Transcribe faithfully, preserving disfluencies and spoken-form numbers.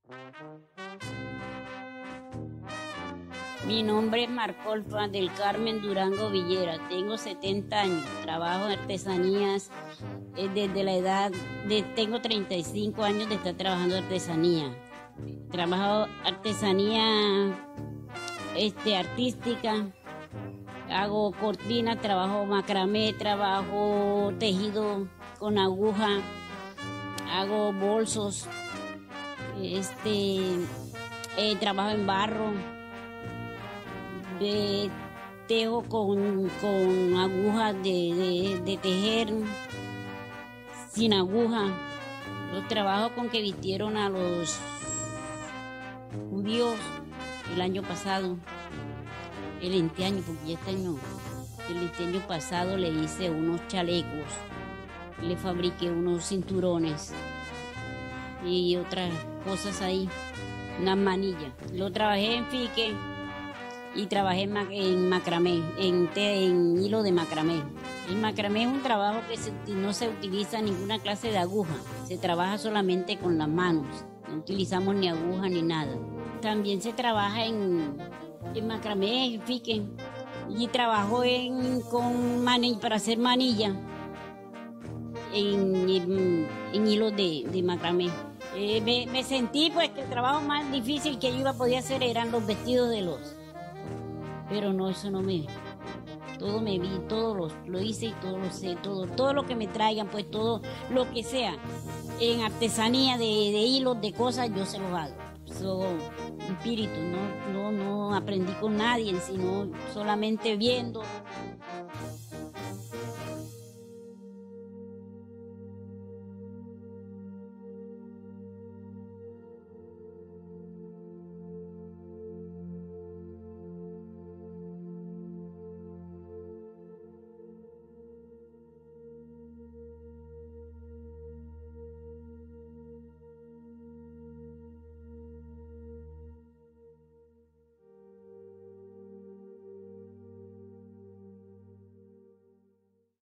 Mi nombre es Marcolfa del Carmen Durango Villera, tengo setenta años, trabajo en artesanías eh, desde la edad de, tengo treinta y cinco años de estar trabajando en artesanía. Trabajo artesanía este, artística, hago cortinas, trabajo macramé, trabajo tejido con aguja, hago bolsos, este, eh, trabajo en barro. De, tejo con, con agujas de, de, de tejer sin aguja. Los trabajos con que vistieron a los judíos el año pasado, el enteaño, porque ya este año, el enteaño pasado le hice unos chalecos, le fabriqué unos cinturones y otras cosas ahí, unas manillas. Lo trabajé en fique y trabajé en macramé, en, te, en hilo de macramé. El macramé es un trabajo que se, no se utiliza ninguna clase de aguja, se trabaja solamente con las manos, no utilizamos ni aguja ni nada. También se trabaja en, en macramé, en fique, y trabajo en, con manilla, para hacer manilla en, en, en hilo de, de macramé. Eh, me, me sentí pues que el trabajo más difícil que yo iba a poder hacer eran los vestidos de los... Pero no, eso no me... Todo me vi, todo lo, lo hice y todo lo sé, todo, todo lo que me traigan, pues todo lo que sea. En artesanía de, de hilos, de cosas, yo se los hago. Soy espíritu, no, no, no aprendí con nadie, sino solamente viendo